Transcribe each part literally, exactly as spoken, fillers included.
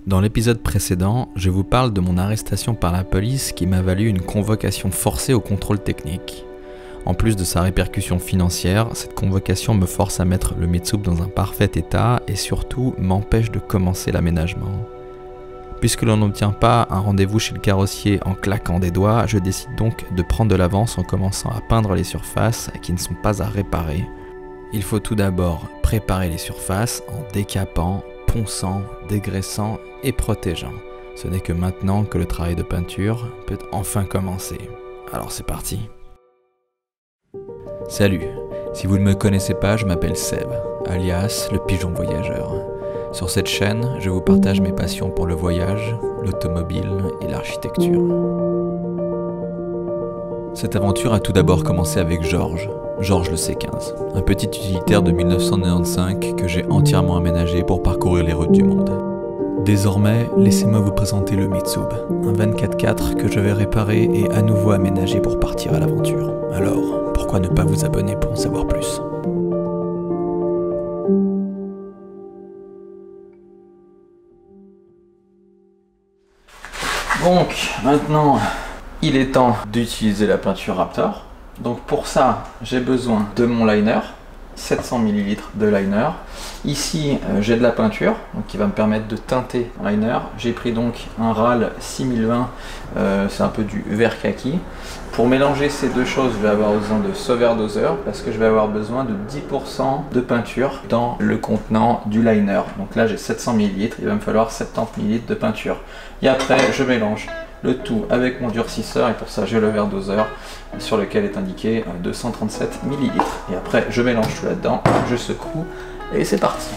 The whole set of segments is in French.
Dans l'épisode précédent, je vous parle de mon arrestation par la police qui m'a valu une convocation forcée au contrôle technique. En plus de sa répercussion financière, cette convocation me force à mettre le Mitsubi dans un parfait état et surtout m'empêche de commencer l'aménagement. Puisque l'on n'obtient pas un rendez-vous chez le carrossier en claquant des doigts, je décide donc de prendre de l'avance en commençant à peindre les surfaces qui ne sont pas à réparer. Il faut tout d'abord préparer les surfaces en décapant, ponçant, dégraissant et protégeant. Ce n'est que maintenant que le travail de peinture peut enfin commencer. Alors c'est parti. Salut, si vous ne me connaissez pas, je m'appelle Seb, alias le pigeon voyageur. Sur cette chaîne, je vous partage mes passions pour le voyage, l'automobile et l'architecture. Cette aventure a tout d'abord commencé avec Georges, Georges le C quinze, un petit utilitaire de mille neuf cent quatre-vingt-quinze que j'ai entièrement aménagé pour parcourir les routes du monde. Désormais, laissez-moi vous présenter le Mitsubi, un vingt-quatre quatre que je vais réparer et à nouveau aménager pour partir à l'aventure. Alors, pourquoi ne pas vous abonner pour en savoir plus? Donc, maintenant, il est temps d'utiliser la peinture Raptor. Donc pour ça, j'ai besoin de mon liner, sept cents millilitres de liner. Ici, euh, j'ai de la peinture, donc qui va me permettre de teinter un liner. J'ai pris donc un R A L six mille vingt, euh, c'est un peu du vert kaki. Pour mélanger ces deux choses, je vais avoir besoin de Sauveur doseur, parce que je vais avoir besoin de dix pour cent de peinture dans le contenant du liner. Donc là, j'ai sept cents millilitres, il va me falloir soixante-dix millilitres de peinture. Et après, je mélange le tout avec mon durcisseur, et pour ça j'ai le verre doseur sur lequel est indiqué deux cent trente-sept millilitres. Et après je mélange tout là-dedans, je secoue et c'est parti.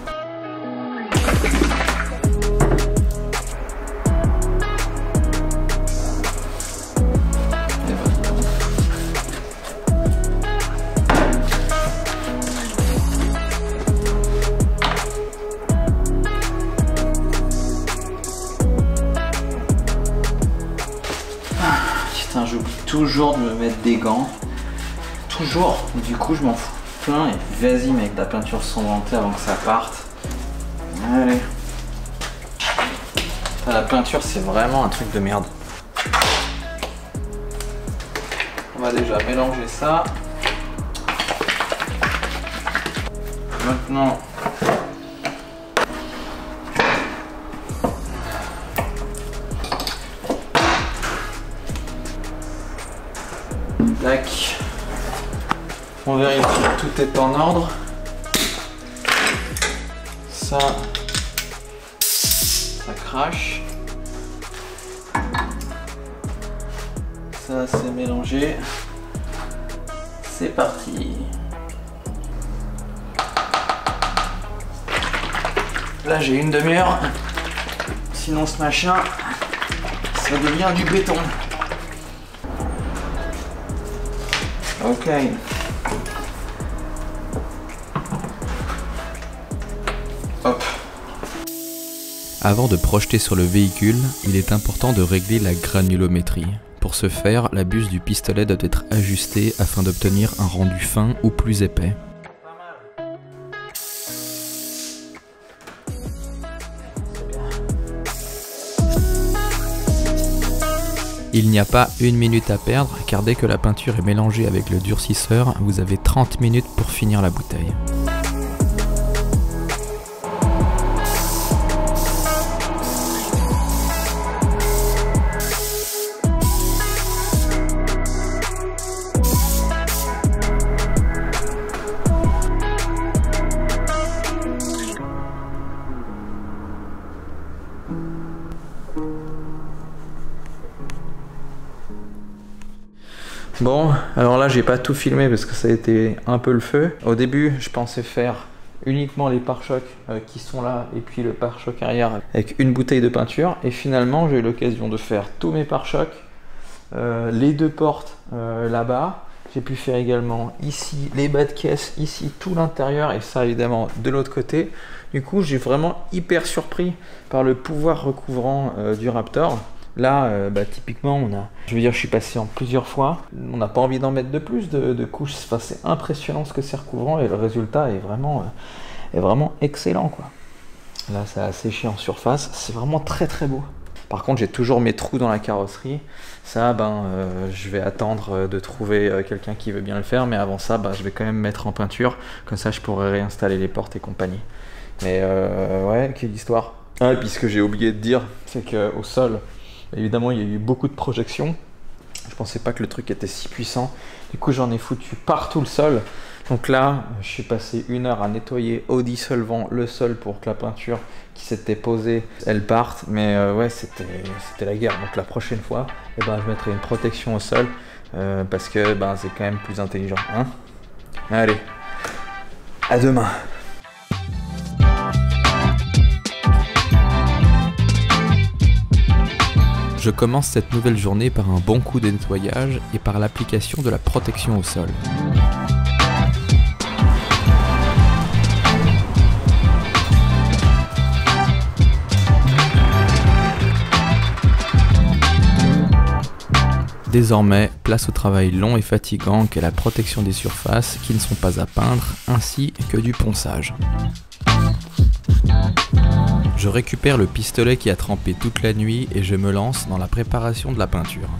J'oublie toujours de me mettre des gants, toujours, du coup je m'en fous plein et vas-y mec, de la peinture sanglantée avant que ça parte. Allez. La peinture c'est vraiment un truc de merde. On va déjà mélanger ça. Maintenant, tac. On vérifie que tout est en ordre. Ça, ça crache. Ça c'est mélangé. C'est parti. Là j'ai une demi-heure. Sinon ce machin, ça devient du béton. Ok. Hop. Avant de projeter sur le véhicule, il est important de régler la granulométrie. Pour ce faire, la buse du pistolet doit être ajustée afin d'obtenir un rendu fin ou plus épais. Il n'y a pas une minute à perdre car dès que la peinture est mélangée avec le durcisseur, vous avez trente minutes pour finir la bouteille. Bon, alors là j'ai pas tout filmé parce que ça a été un peu le feu. Au début je pensais faire uniquement les pare-chocs euh, qui sont là et puis le pare-choc arrière avec une bouteille de peinture, et finalement j'ai eu l'occasion de faire tous mes pare-chocs, euh, les deux portes euh, là-bas. J'ai pu faire également ici les bas de caisse, ici tout l'intérieur et ça évidemment de l'autre côté. Du coup j'ai vraiment hyper surpris par le pouvoir recouvrant euh, du Raptor. Là, euh, bah, typiquement, on a, je veux dire, je suis passé en plusieurs fois. On n'a pas envie d'en mettre de plus de, de couches. Enfin, c'est impressionnant ce que c'est recouvrant et le résultat est vraiment, euh, est vraiment excellent, quoi. Là, ça a séché en surface. C'est vraiment très très beau. Par contre, j'ai toujours mes trous dans la carrosserie. Ça, ben, euh, je vais attendre de trouver euh, quelqu'un qui veut bien le faire. Mais avant ça, ben, je vais quand même mettre en peinture. Comme ça, je pourrai réinstaller les portes et compagnie. Mais euh, ouais, quelle histoire. Ah, et puis ce que j'ai oublié de dire, c'est qu'au sol, évidemment, il y a eu beaucoup de projections. Je pensais pas que le truc était si puissant. Du coup, j'en ai foutu partout le sol. Donc là, je suis passé une heure à nettoyer au dissolvant le sol pour que la peinture qui s'était posée, elle parte. Mais euh, ouais, c'était c'était la guerre. Donc la prochaine fois, eh ben, je mettrai une protection au sol euh, parce que ben, c'est quand même plus intelligent. Hein. Allez, à demain. Je commence cette nouvelle journée par un bon coup de nettoyage et par l'application de la protection au sol. Désormais, place au travail long et fatigant qu'est la protection des surfaces qui ne sont pas à peindre, ainsi que du ponçage. Je récupère le pistolet qui a trempé toute la nuit et je me lance dans la préparation de la peinture.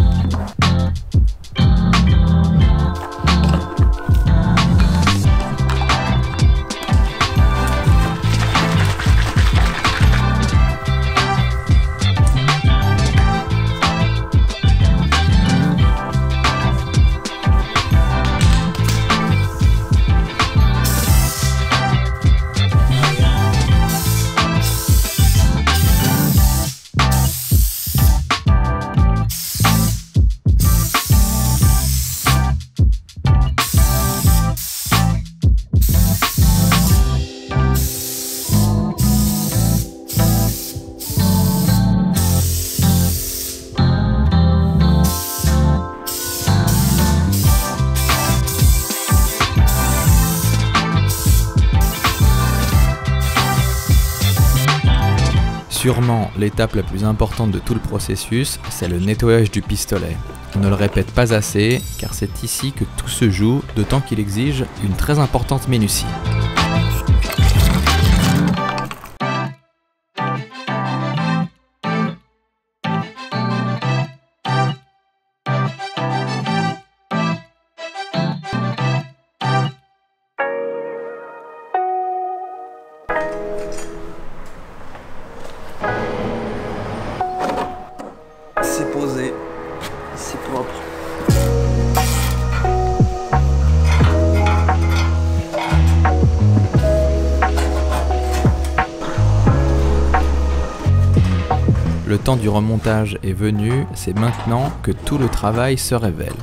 Sûrement, l'étape la plus importante de tout le processus, c'est le nettoyage du pistolet. On ne le répète pas assez, car c'est ici que tout se joue, d'autant qu'il exige une très importante minutie. C'est posé, c'est propre. Le temps du remontage est venu, c'est maintenant que tout le travail se révèle.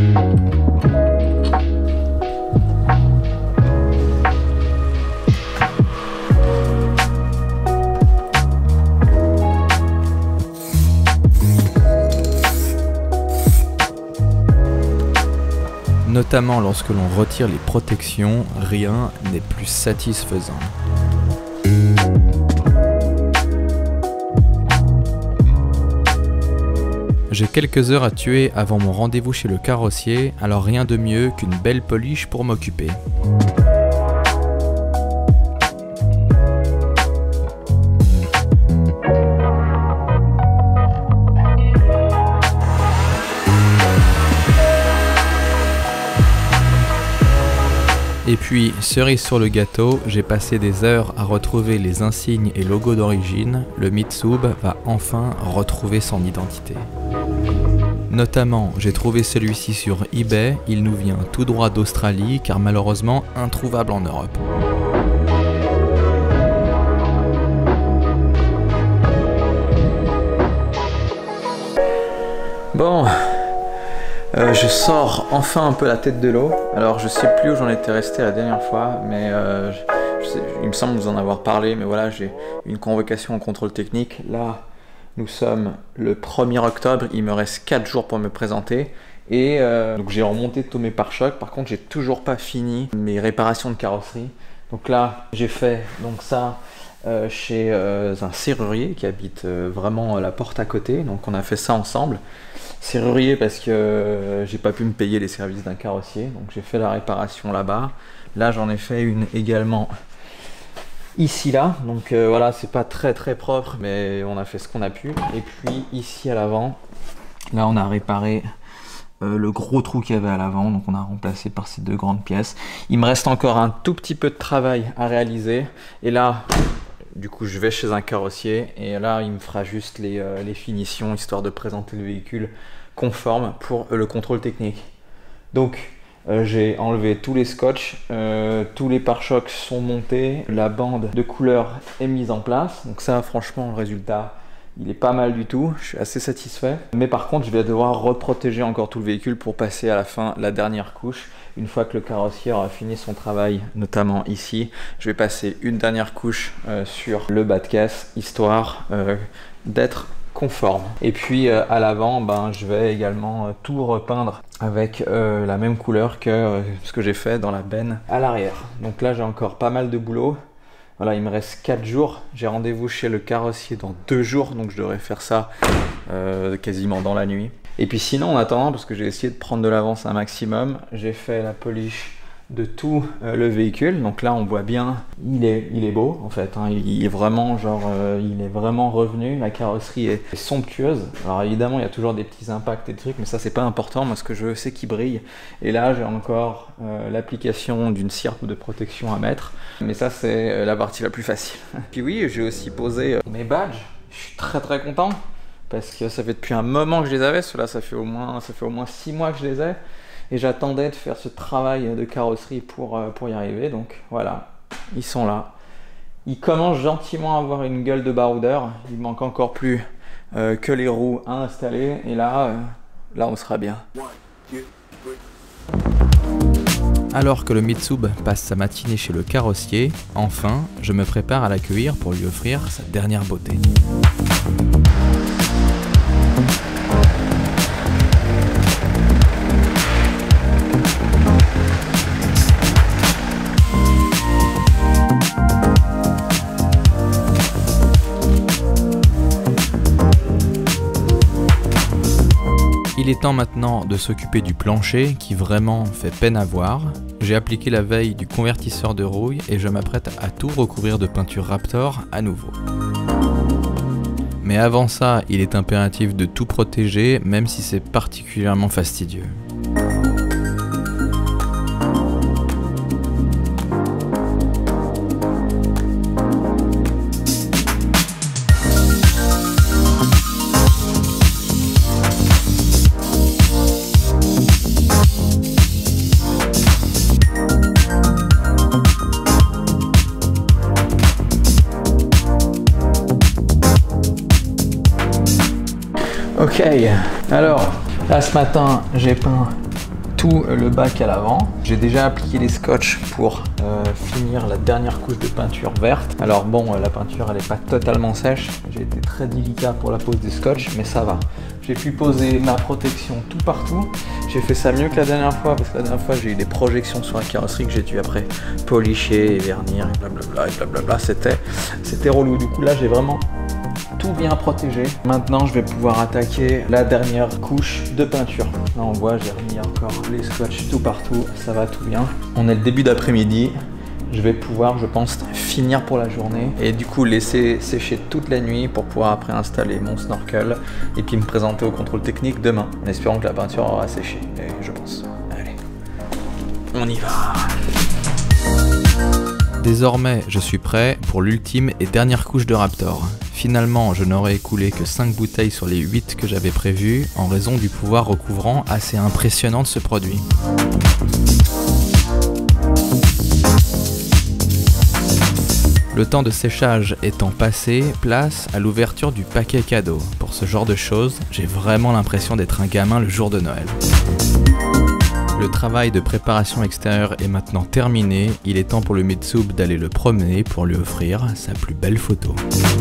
Notamment lorsque l'on retire les protections, rien n'est plus satisfaisant. J'ai quelques heures à tuer avant mon rendez-vous chez le carrossier, alors rien de mieux qu'une belle polish pour m'occuper. Et puis, cerise sur le gâteau, j'ai passé des heures à retrouver les insignes et logos d'origine, le Mitsub va enfin retrouver son identité. Notamment, j'ai trouvé celui-ci sur eBay, il nous vient tout droit d'Australie car malheureusement introuvable en Europe. Bon, euh, je sors enfin un peu la tête de l'eau. Alors je sais plus où j'en étais resté la dernière fois, mais euh, je, je sais, il me semble vous en avoir parlé, mais voilà, j'ai une convocation en contrôle technique. Là, nous sommes le premier octobre, il me reste quatre jours pour me présenter. Et euh, donc j'ai remonté tous mes pare-chocs. Par contre, j'ai toujours pas fini mes réparations de carrosserie. Donc là, j'ai fait donc ça euh, chez euh, un serrurier qui habite euh, vraiment la porte à côté. Donc on a fait ça ensemble. Serrurier parce que euh, j'ai pas pu me payer les services d'un carrossier. Donc j'ai fait la réparation là-bas. Là, j'en ai fait une également ici là, donc euh, voilà, c'est pas très très propre, mais on a fait ce qu'on a pu. Et puis ici à l'avant, là on a réparé euh, le gros trou qu'il y avait à l'avant, donc on a remplacé par ces deux grandes pièces. Il me reste encore un tout petit peu de travail à réaliser, et là du coup je vais chez un carrossier, et là il me fera juste les, euh, les finitions, histoire de présenter le véhicule conforme pour euh, le contrôle technique. Donc Euh, j'ai enlevé tous les scotch, euh, tous les pare-chocs sont montés, la bande de couleur est mise en place. Donc ça, franchement, le résultat, il est pas mal du tout. Je suis assez satisfait. Mais par contre, je vais devoir reprotéger encore tout le véhicule pour passer à la fin la dernière couche. Une fois que le carrossier aura fini son travail, notamment ici, je vais passer une dernière couche euh, sur le bas de caisse, histoire euh, d'être conforme. Et puis euh, à l'avant, ben, je vais également euh, tout repeindre avec euh, la même couleur que euh, ce que j'ai fait dans la benne à l'arrière. Donc là j'ai encore pas mal de boulot. Voilà, il me reste quatre jours. J'ai rendez-vous chez le carrossier dans deux jours, donc je devrais faire ça euh, quasiment dans la nuit. Et puis sinon, en attendant, parce que j'ai essayé de prendre de l'avance un maximum, j'ai fait la polish de tout euh, le véhicule. Donc là on voit bien, il est, il est beau en fait, hein. il, il est vraiment genre, euh, il est vraiment revenu, la carrosserie est, est somptueuse. Alors évidemment il y a toujours des petits impacts et des trucs, mais ça c'est pas important, moi ce que je veux c'est qu'il brille. Et là j'ai encore euh, l'application d'une cire de protection à mettre, mais ça c'est euh, la partie la plus facile. Puis oui, j'ai aussi posé euh, mes badges, je suis très très content, parce que ça fait depuis un moment que je les avais, cela ça fait au moins, ça fait au moins six mois que je les ai. Et j'attendais de faire ce travail de carrosserie pour, euh, pour y arriver. Donc voilà, ils sont là. Ils commencent gentiment à avoir une gueule de baroudeur. Il manque encore plus euh, que les roues à installer. Et là, euh, là on sera bien. Alors que le Mitsub passe sa matinée chez le carrossier, enfin, je me prépare à l'accueillir pour lui offrir sa dernière beauté. Il est temps maintenant de s'occuper du plancher qui vraiment fait peine à voir. J'ai appliqué la veille du convertisseur de rouille et je m'apprête à tout recouvrir de peinture Raptor à nouveau. Mais avant ça, il est impératif de tout protéger, même si c'est particulièrement fastidieux. Ok, alors là ce matin j'ai peint tout le bac à l'avant. J'ai déjà appliqué les scotch pour euh, finir la dernière couche de peinture verte. Alors bon, la peinture elle n'est pas totalement sèche, j'ai été très délicat pour la pose des scotch, mais ça va. J'ai pu poser ma protection tout partout. J'ai fait ça mieux que la dernière fois, parce que la dernière fois j'ai eu des projections sur la carrosserie que j'ai dû après polisher et vernir et blablabla et blablabla. C'était c'était relou. Du coup là j'ai vraiment tout bien protégé. Maintenant je vais pouvoir attaquer la dernière couche de peinture. Là on voit j'ai remis encore les scotch tout partout, ça va tout bien. On est le début d'après-midi, je vais pouvoir je pense finir pour la journée et du coup laisser sécher toute la nuit pour pouvoir après installer mon snorkel et puis me présenter au contrôle technique demain en espérant que la peinture aura séché, et je pense. Allez, on y va. Désormais, je suis prêt pour l'ultime et dernière couche de Raptor. Finalement, je n'aurais écoulé que cinq bouteilles sur les huit que j'avais prévues en raison du pouvoir recouvrant assez impressionnant de ce produit. Le temps de séchage étant passé, place à l'ouverture du paquet cadeau. Pour ce genre de choses, j'ai vraiment l'impression d'être un gamin le jour de Noël. Le travail de préparation extérieure est maintenant terminé, il est temps pour le Mitsub d'aller le promener pour lui offrir sa plus belle photo.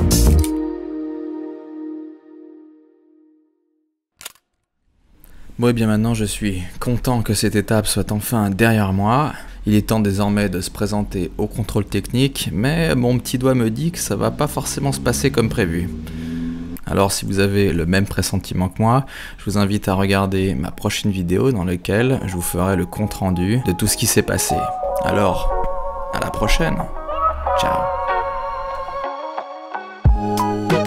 Bon et bien maintenant je suis content que cette étape soit enfin derrière moi. Il est temps désormais de se présenter au contrôle technique, mais mon petit doigt me dit que ça va pas forcément se passer comme prévu. Alors si vous avez le même pressentiment que moi, je vous invite à regarder ma prochaine vidéo dans laquelle je vous ferai le compte rendu de tout ce qui s'est passé. Alors, à la prochaine. Ciao. Raptor.